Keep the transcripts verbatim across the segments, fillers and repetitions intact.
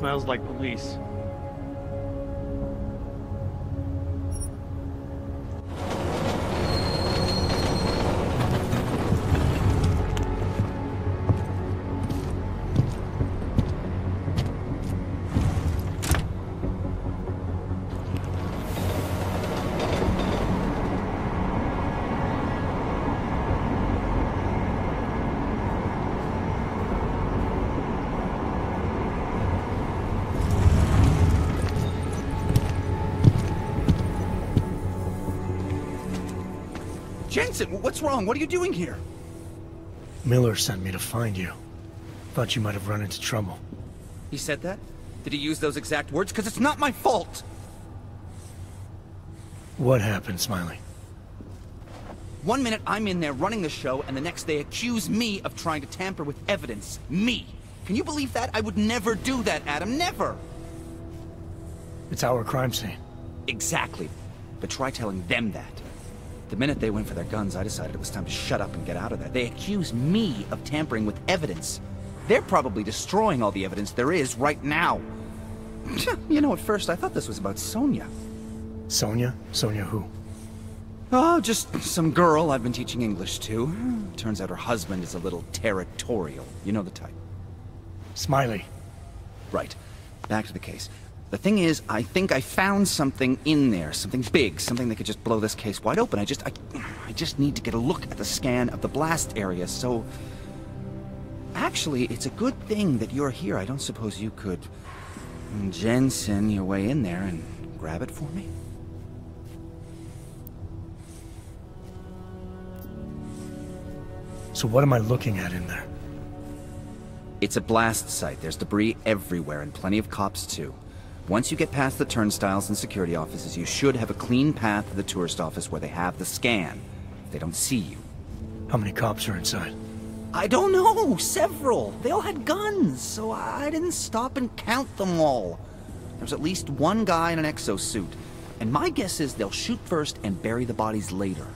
Smells like police. Jensen, what's wrong? What are you doing here? Miller sent me to find you. Thought you might have run into trouble. He said that? Did he use those exact words? Because it's not my fault! What happened, Smiley? One minute I'm in there running the show, and the next they accuse me of trying to tamper with evidence. Me! Can you believe that? I would never do that, Adam. Never! It's our crime scene. Exactly. But try telling them that. The minute they went for their guns, I decided it was time to shut up and get out of there. They accuse me of tampering with evidence. They're probably destroying all the evidence there is right now. You know, at first I thought this was about Sonia. Sonia? Sonia who? Oh, just some girl I've been teaching English to. Turns out her husband is a little territorial. You know the type. Smiley. Right. Back to the case. The thing is, I think I found something in there, something big, something that could just blow this case wide open. I just, I, I just need to get a look at the scan of the blast area, so... Actually, it's a good thing that you're here. I don't suppose you could... Jensen your way in there and grab it for me? So what am I looking at in there? It's a blast site. There's debris everywhere, and plenty of cops, too. Once you get past the turnstiles and security offices, you should have a clean path to the tourist office where they have the scan. If they don't see you. How many cops are inside? I don't know! Several! They all had guns, so I didn't stop and count them all. There's at least one guy in an exosuit. And my guess is they'll shoot first and bury the bodies later.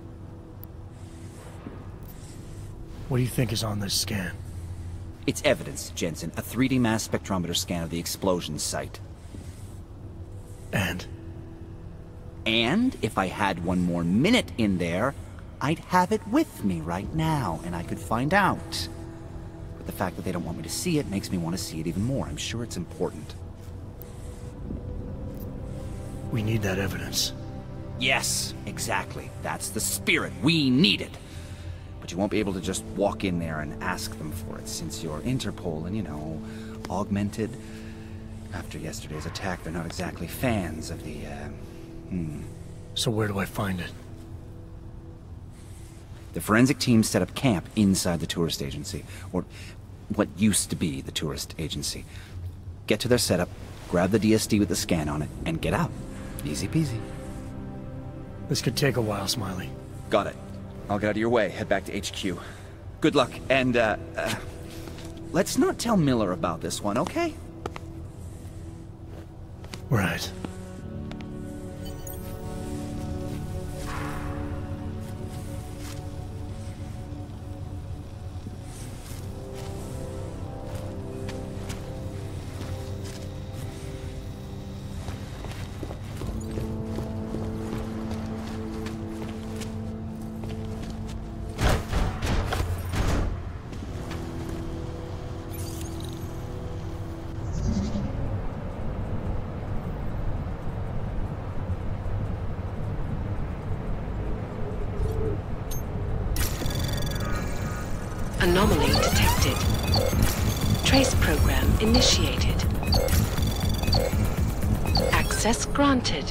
What do you think is on this scan? It's evidence, Jensen. A three D mass spectrometer scan of the explosion site. And? And if I had one more minute in there, I'd have it with me right now, and I could find out. But the fact that they don't want me to see it makes me want to see it even more. I'm sure it's important. We need that evidence. Yes, exactly. That's the spirit. We need it. But you won't be able to just walk in there and ask them for it, since you're Interpol and, you know, augmented. After yesterday's attack, they're not exactly fans of the, uh, hmm. So where do I find it? The forensic team set up camp inside the tourist agency, or what used to be the tourist agency. Get to their setup, grab the D S D with the scan on it, and get out. Easy peasy. This could take a while, Smiley. Got it. I'll get out of your way, head back to H Q. Good luck, and, uh, uh let's not tell Miller about this one, okay? Right. Anomaly detected. Trace program initiated. Access granted.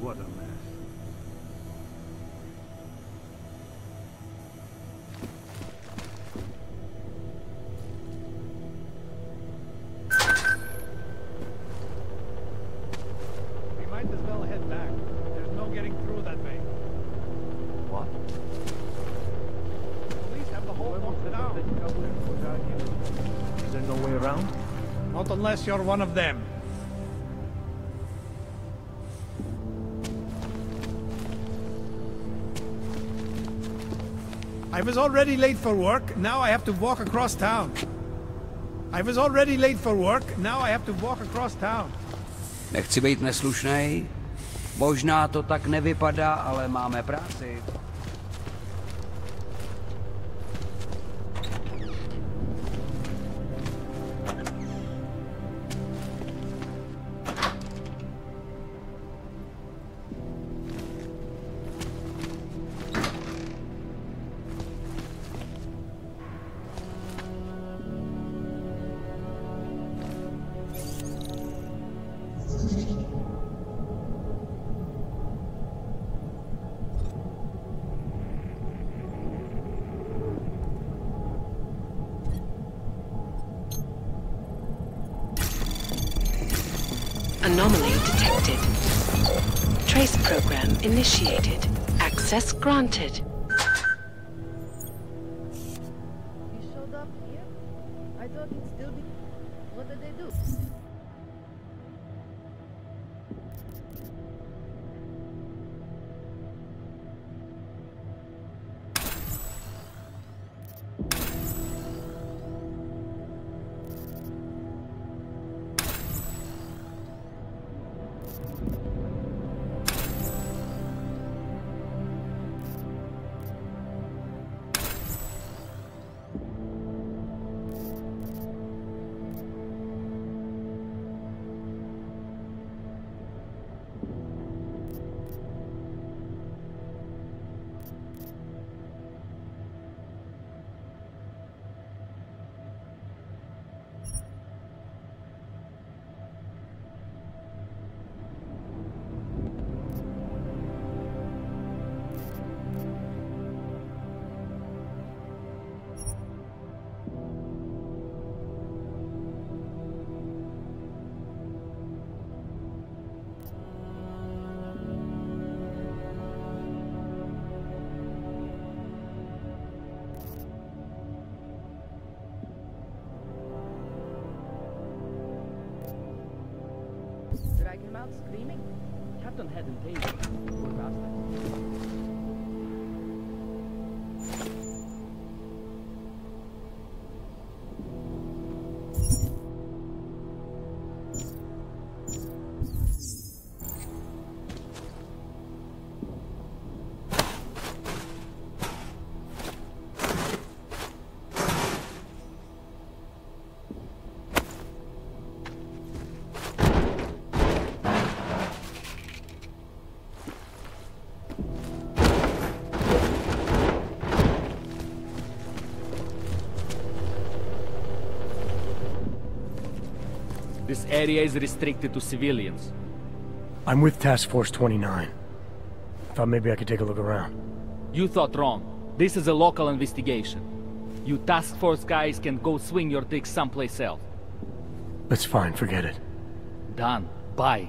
What a mess. We might as well head back. There's no getting through that way. What? Police have the whole locked down. Is there no way around? Not unless you're one of them. I was already late for work, now I have to walk across town. I was already late for work, now I have to walk across town. Nechci být neslušnej. Možná to tak nevypadá, ale máme práci. Anomaly detected. Trace program initiated. Access granted. He showed up here? I thought he'd still be... What did they do? Drag him out screaming? Captain hadn't taken. We're past that. This area is restricted to civilians. I'm with Task Force twenty-nine. Thought maybe I could take a look around. You thought wrong. This is a local investigation. You task force guys can go swing your dicks someplace else. That's fine, forget it. Done. Bye.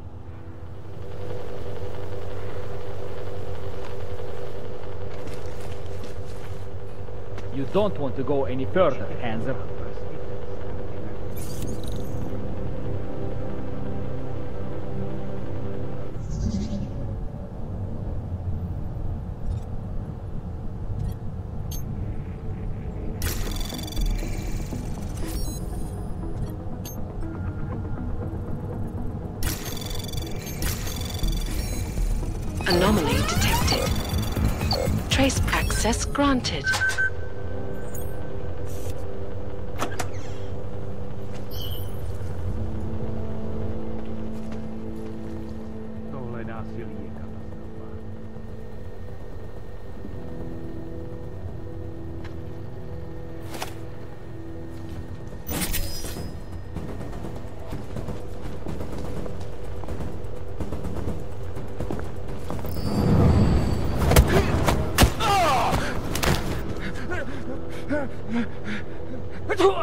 You don't want to go any further, Hanser. Anomaly detected. Trace access granted.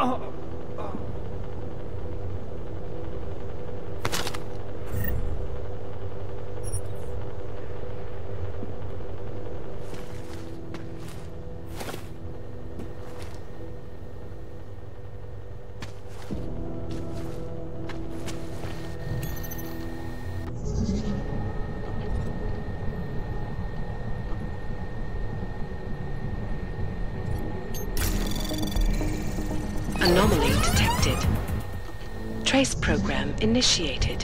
Anomaly detected. Trace program initiated.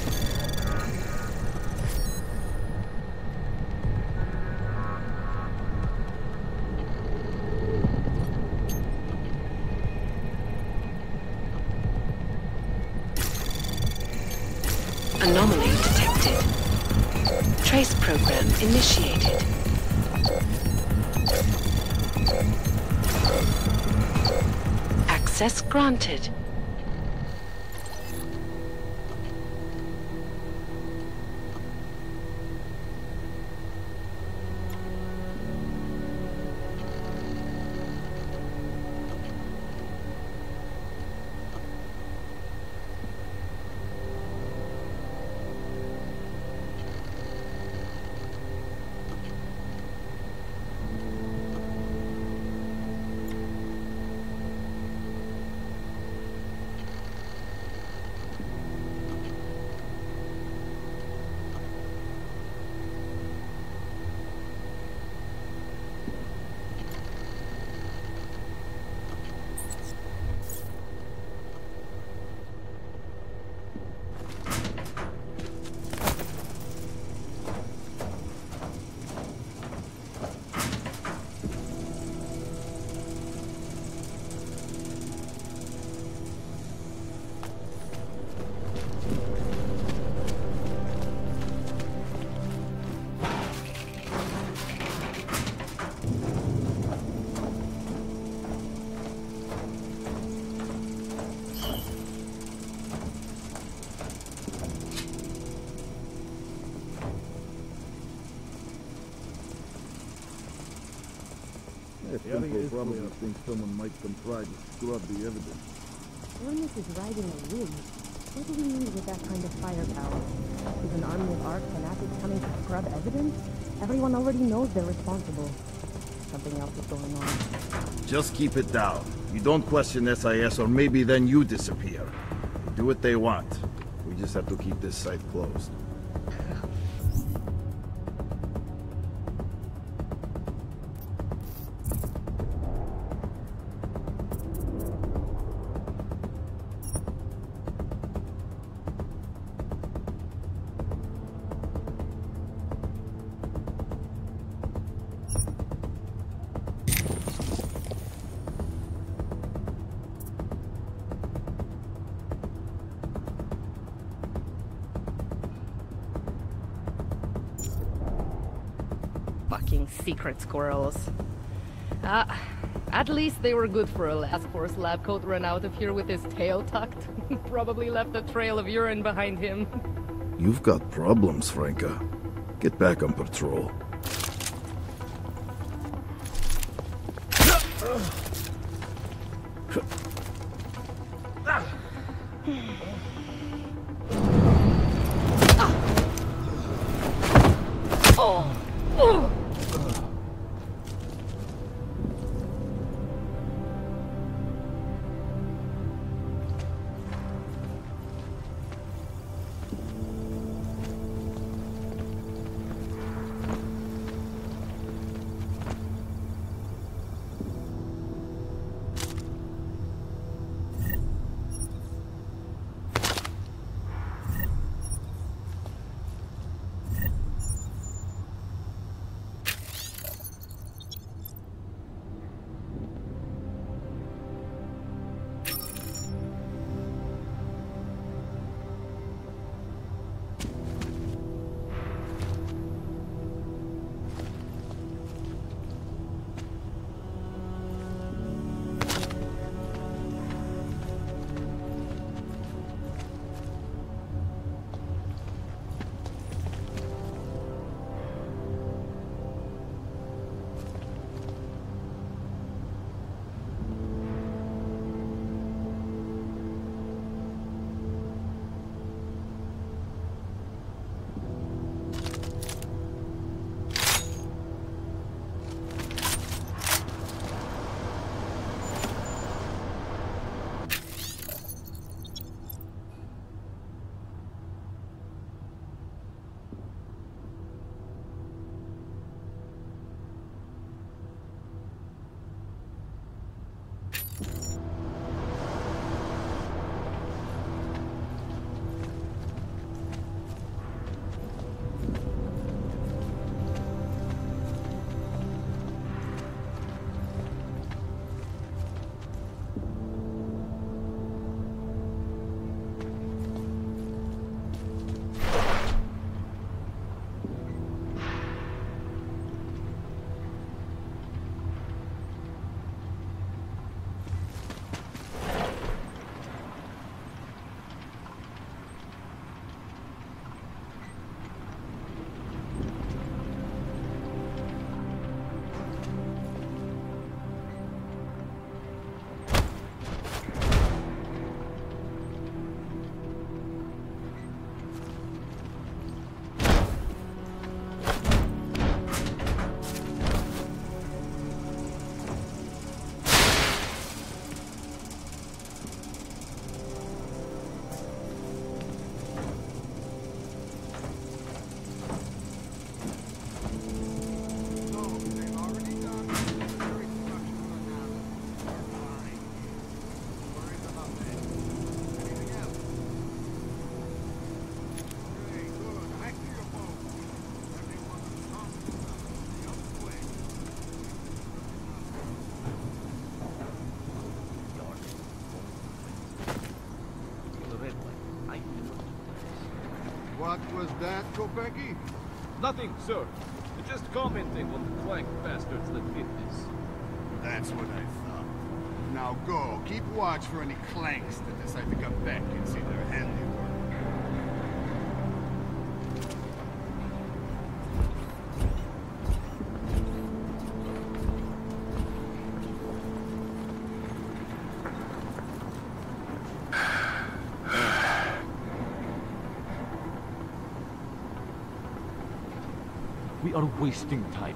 Anomaly detected. Trace program initiated. Access granted. People probably think someone might come try to scrub the evidence. Ormus is riding a rig. What do we need with that kind of firepower? Is an army of arc fanatics coming to scrub evidence? Everyone already knows they're responsible. Something else is going on. Just keep it down. You don't question S I S or maybe then you disappear. They do what they want. We just have to keep this site closed. Fucking secret squirrels. Ah, at least they were good for a task force lab coat run out of here with his tail tucked. Probably left a trail of urine behind him. You've got problems, Franca. Get back on patrol. What was that, Kopecky? Nothing, sir. Just commenting on the clank bastards that did this. That's what I thought. Now go, keep watch for any clanks that decide to come back and see their handiwork. We are wasting time.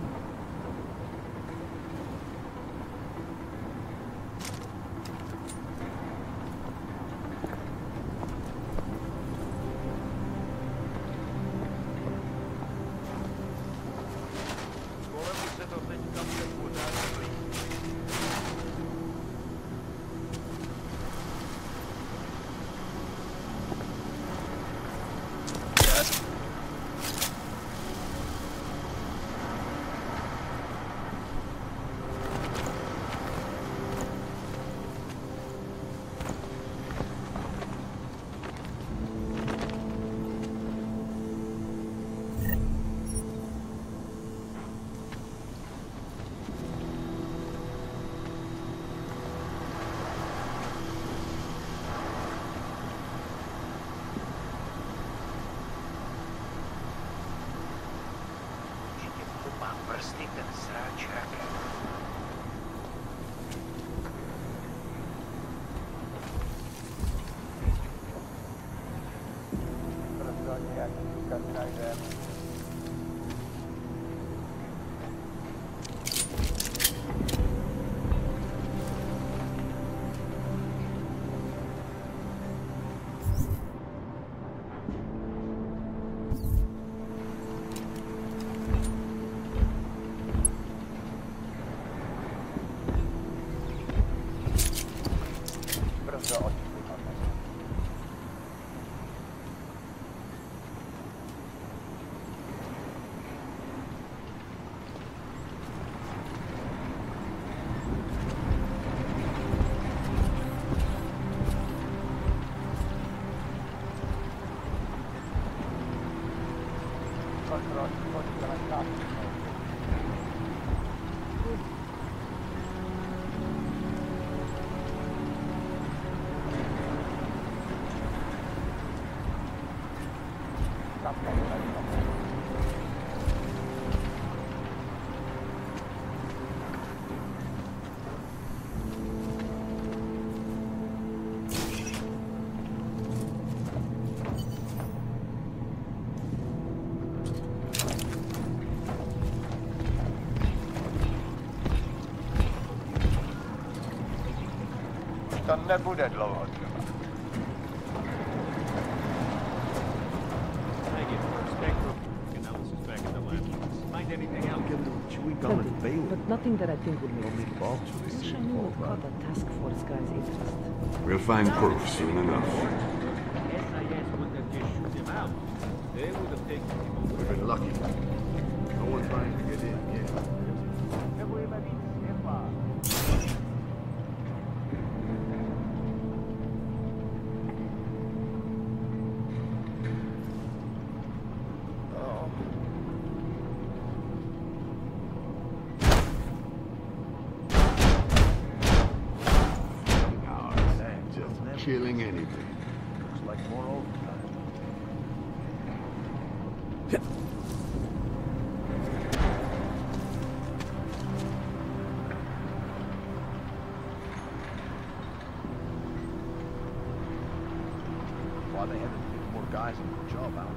To nebude dlouho trvat. But nothing that I think would make sense. Wish I knew what caught the task force guy's interest. We'll find proof soon enough. S I S wouldn't have just shoot him out. They would have taken him over. We've been lucky. No one trying to get in yet. Killing anything. Looks like more overtime. Why they haven't picked more guys on the job out.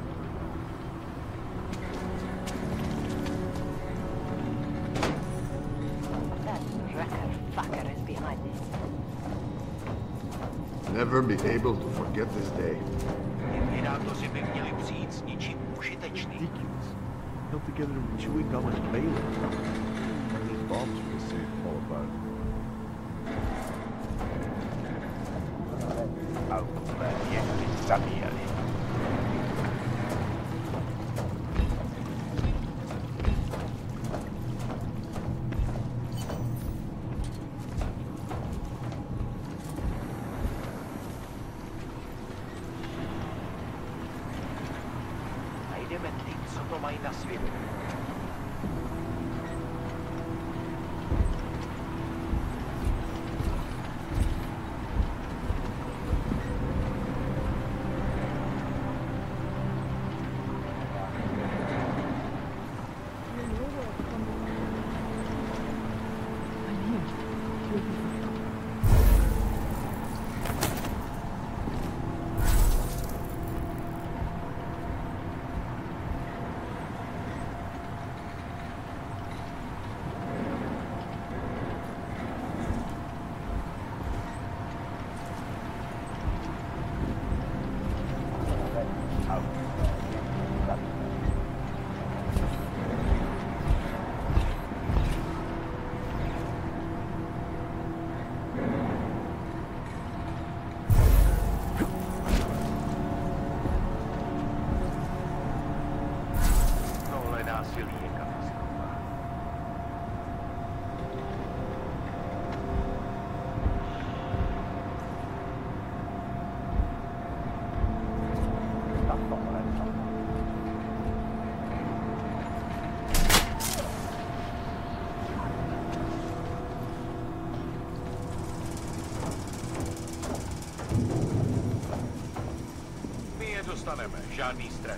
That wrecker fucker is behind this. Never be able to forget this day. Ridiculous. Held together with chewing gum and Bailey. These bombs will see it fall apart. to mají na svědomí. Dostaneme, žádný strach.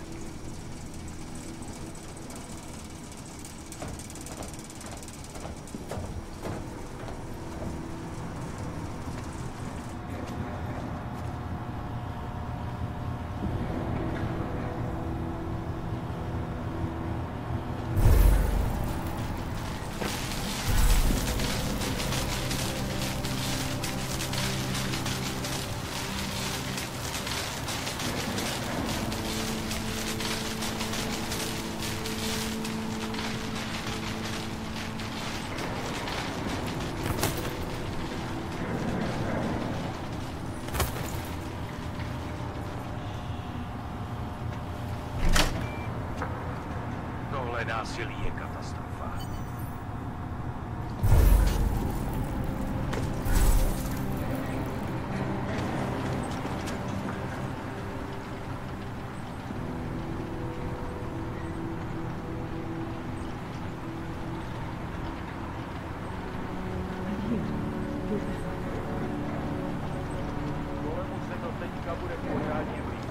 Násilí je katastrofa. Kolemu se to teďka bude pořádně blíž.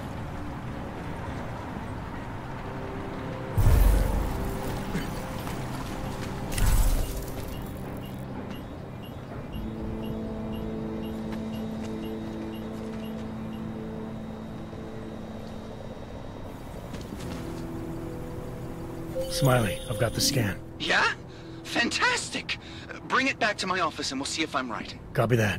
Smiley, I've got the scan. Yeah? Fantastic! Bring it back to my office and we'll see if I'm right. Copy that.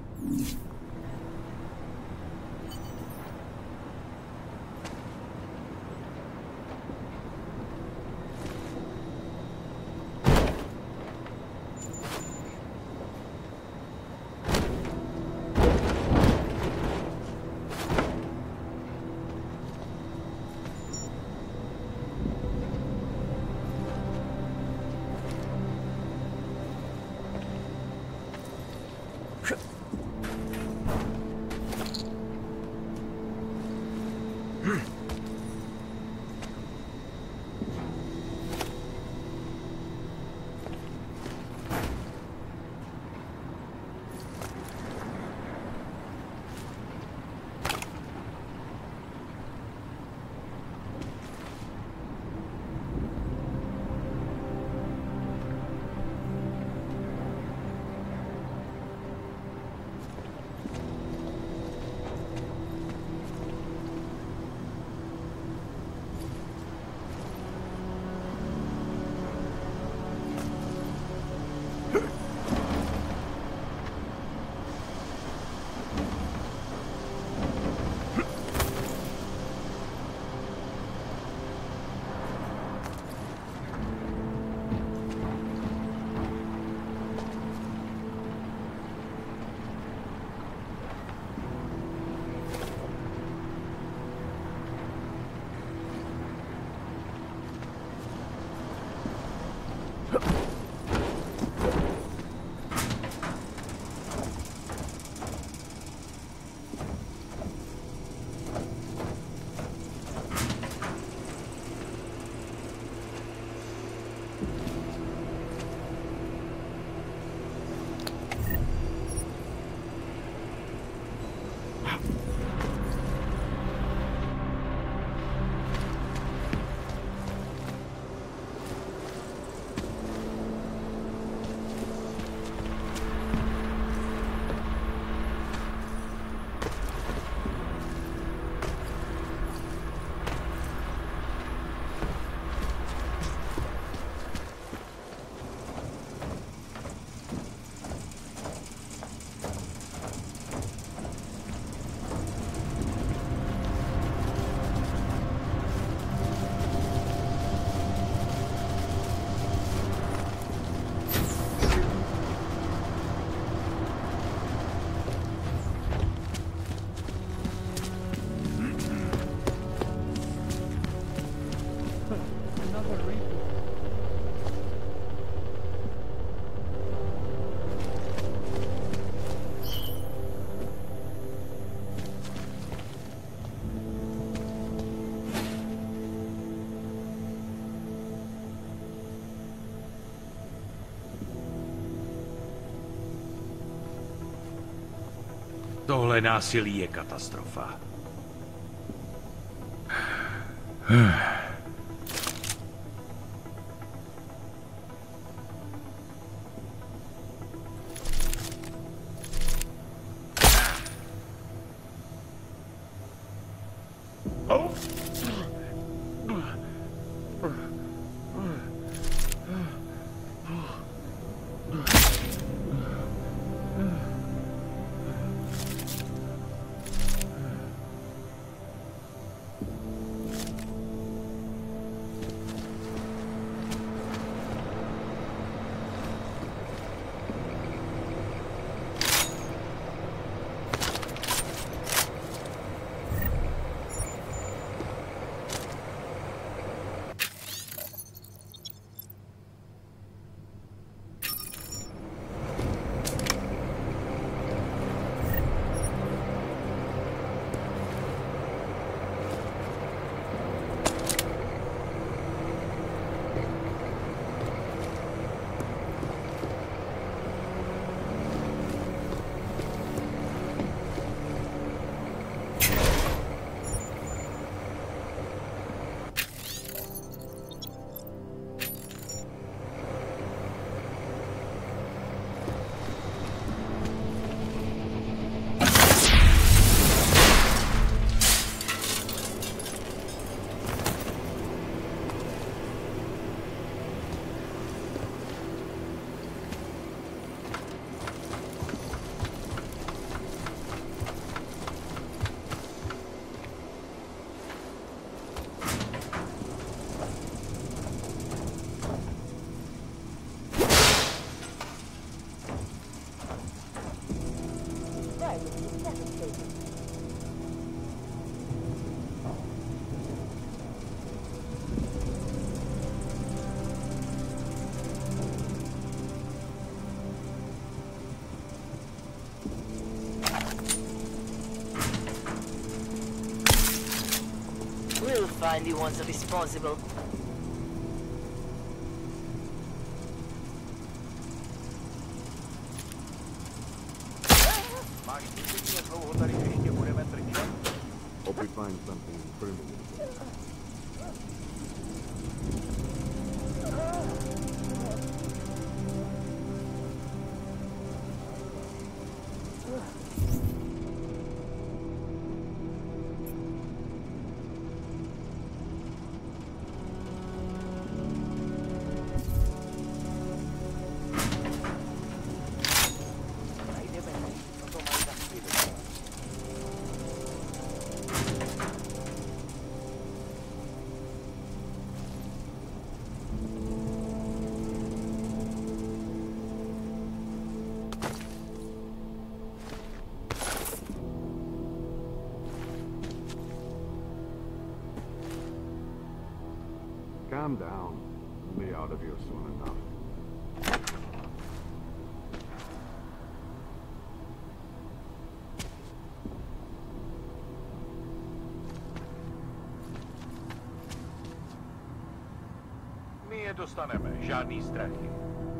Tohle násilí je katastrofa. We'll find the ones responsible. Hope we find something permanent. Calm down. We'll be out of here soon enough. My je dostaneme, žádný strachy.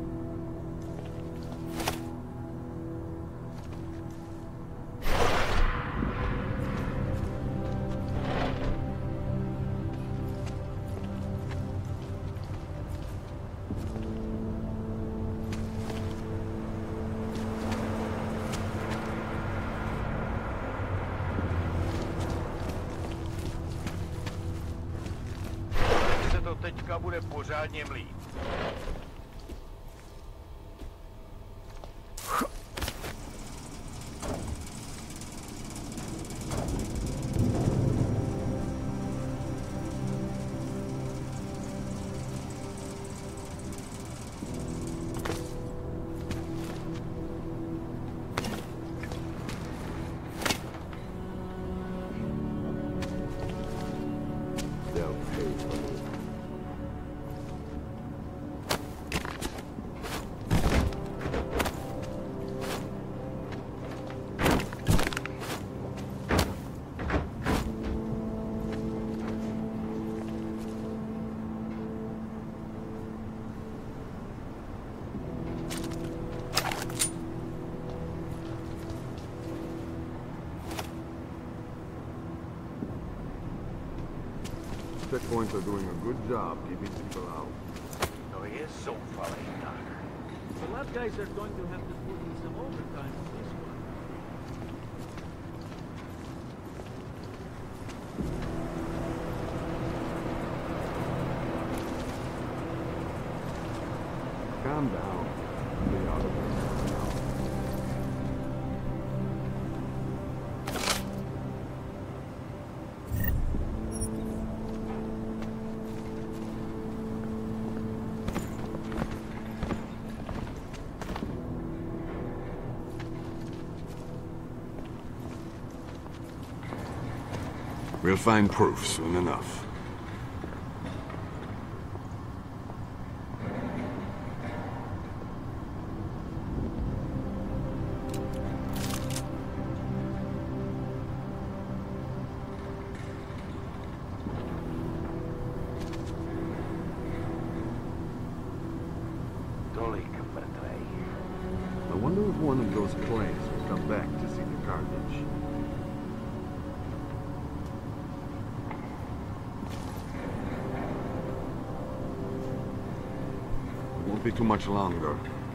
Teďka bude pořádně mlít. checkpoints are doing a good job keeping people out. No, he is so funny, Doctor. The lab guys are going to have to put in some overtime on this one. Calm down. Be out of this now. We'll find proof soon enough. I wonder if one of those clays will come back to see the carnage. Won't be too much longer.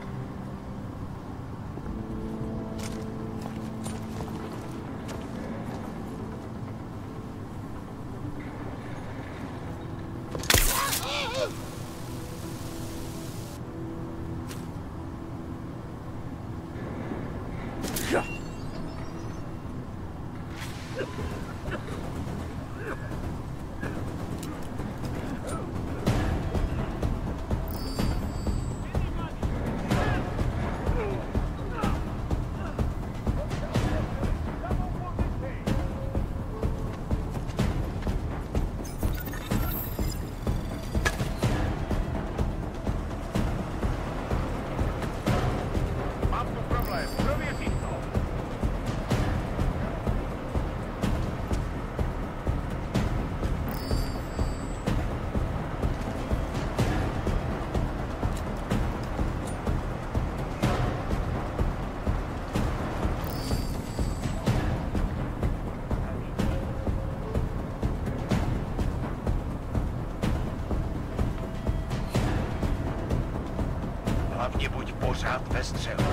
Hlavně buď pořád ve střelu.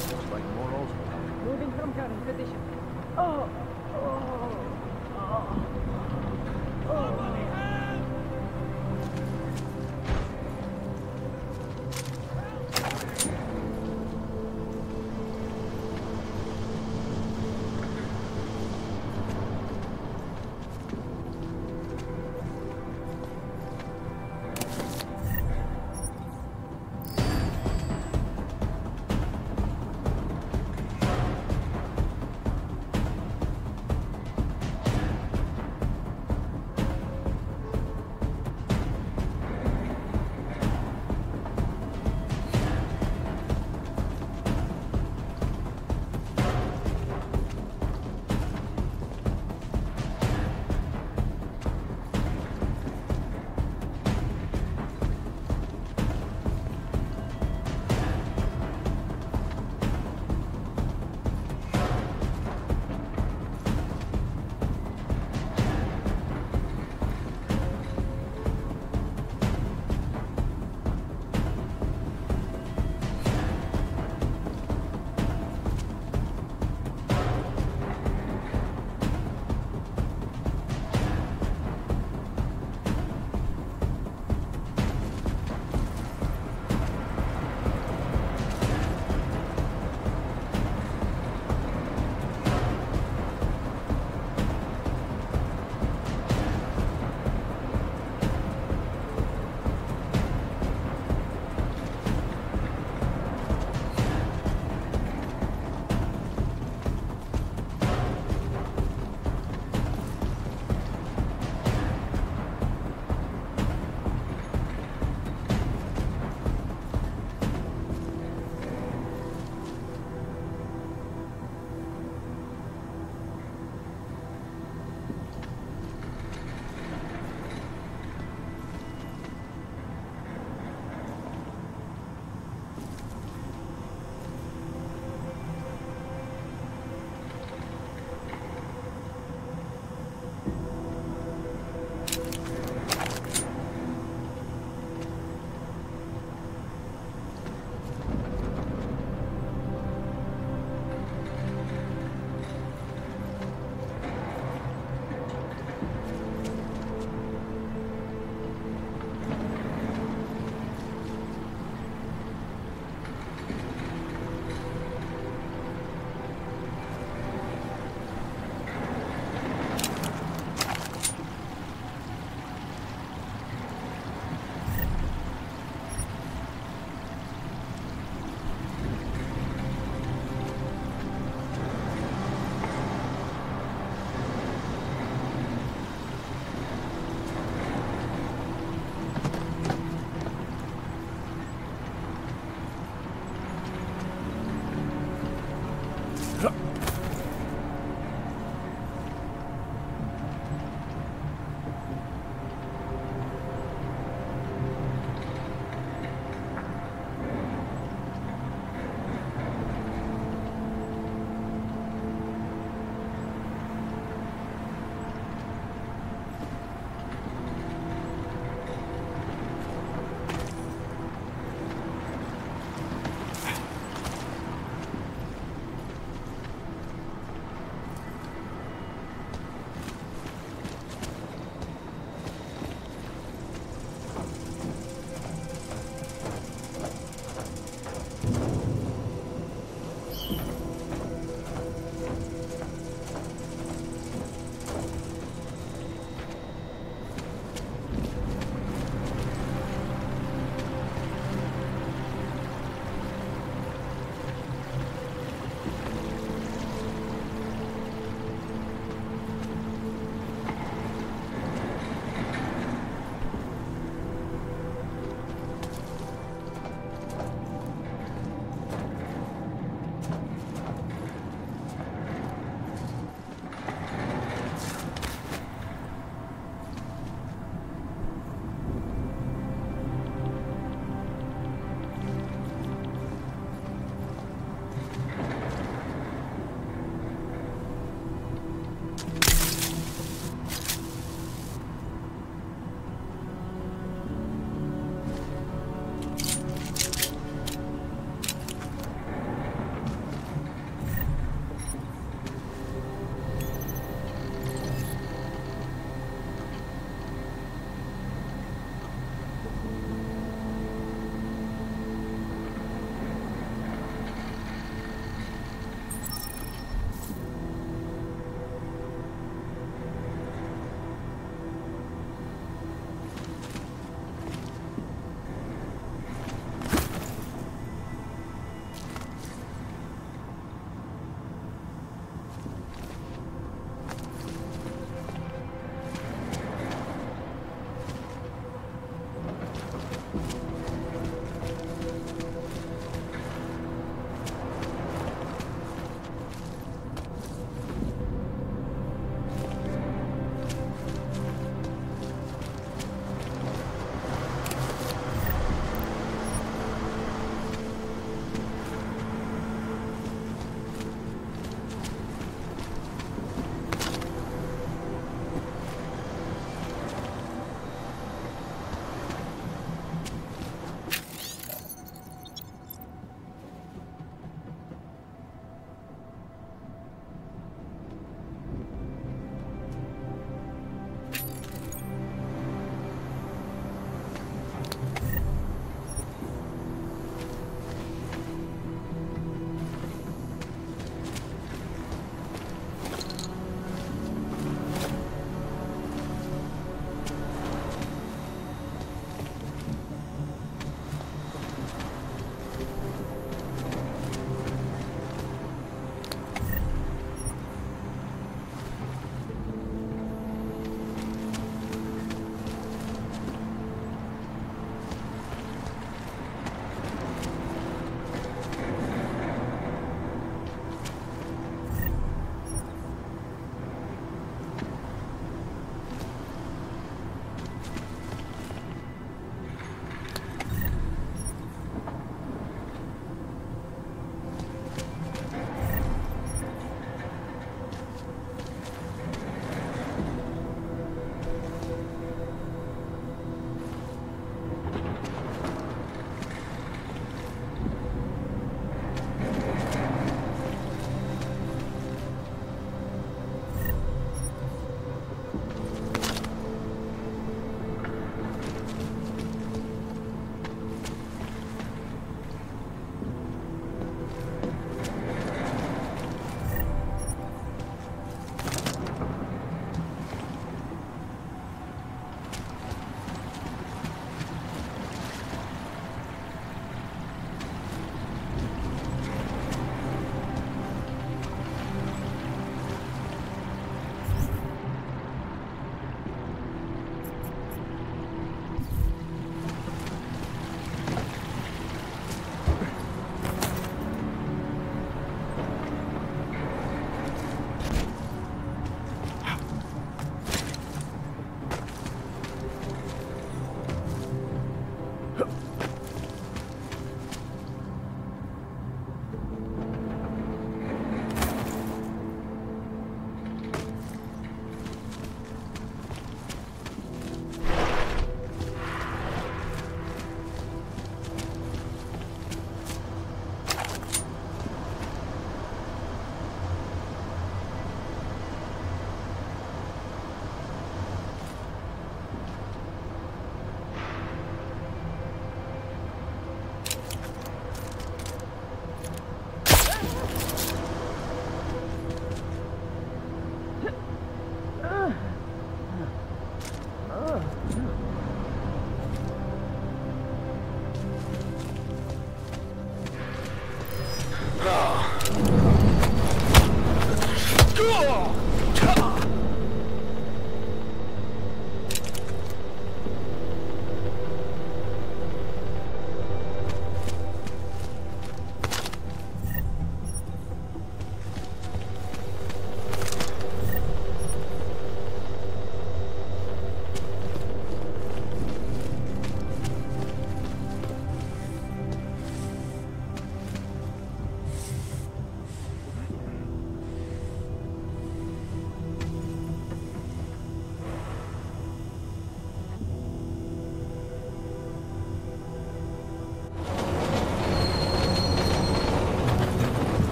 Moving from current position. Oh, oh, oh.